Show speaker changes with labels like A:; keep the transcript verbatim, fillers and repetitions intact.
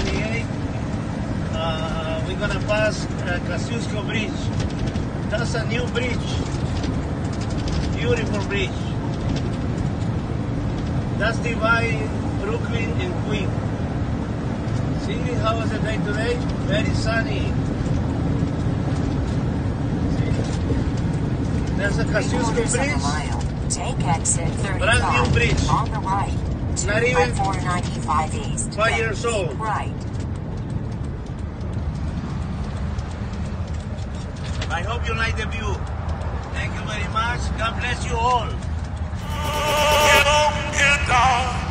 A: twenty-eight. Uh, we're gonna pass uh, Kosciuszko Bridge. That's a new bridge. Beautiful bridge. That's dividing Brooklyn and Queens. See how was the day today? Very sunny. See? There's a Kosciuszko Bridge.
B: Take exit thirty-five.
A: Brand new bridge.
B: On the right.
A: Not even
B: four ninety-five East.
A: five years old.
B: Right.
A: I hope you like the view. Thank you very much. God bless you all.
C: Get on, get down.